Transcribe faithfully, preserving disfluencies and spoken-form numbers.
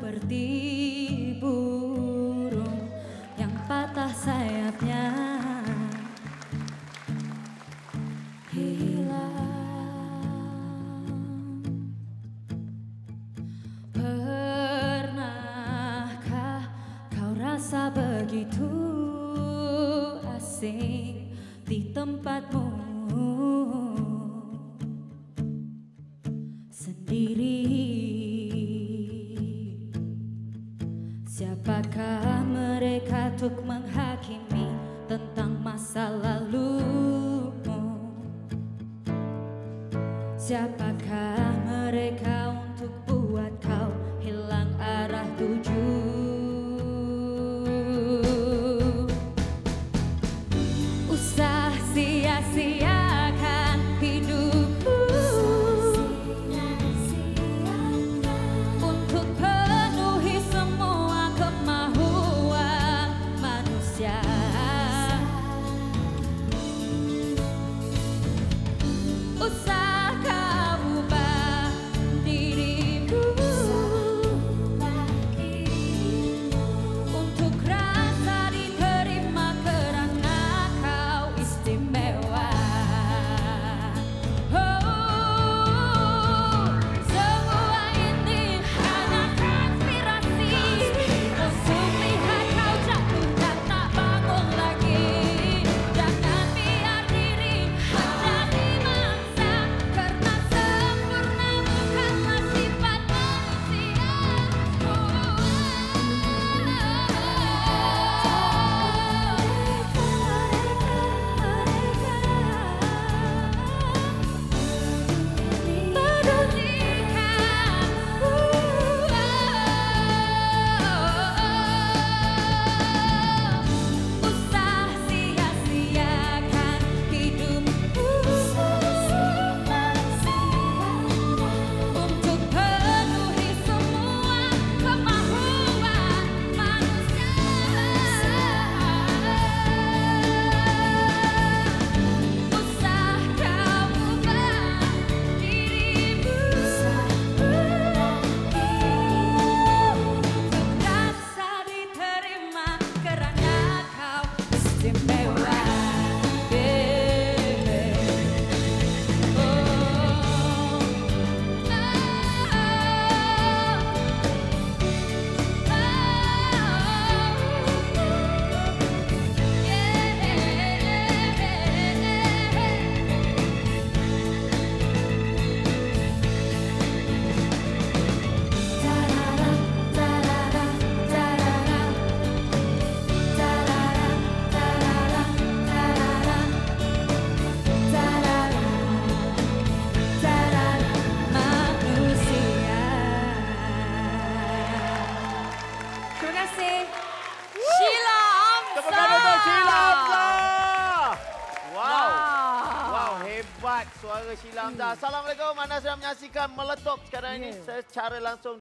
seperti burung yang patah sayapnya hilang. Pernahkah kau rasa begitu asing di tempatmu sendiri? Siapakah mereka untuk menghakimi tentang masa lalumu? Siapakah mereka untuk buat kau hilang arah tuju? Usah sia-siakan hidupku untuk penuhi semua kemauan manusia. Usah kau ubah dirimu untuk rasa diterima kerana kau istimewa. Oh, semua ini hanya konspirasi untuk lihat kau jatuh dan tak bangun lagi. Jangan biar diri menjadi mangsa, karena sempurna bukanlah sifat manusia. Usah sia-siakan hidupmu untuk penuhi semua kemauan manusia. Usah kau ubah dirimu untuk rasa diterima kerana kau istimewa. Terima kasih. Sheila Amsa. Tepuk tangan untuk Sheila Amsa. Wow. Wow. Wow, hebat suara Sheila Amsa. Assalamualaikum, anda sedang menyaksikan Meletup sekarang ini secara langsung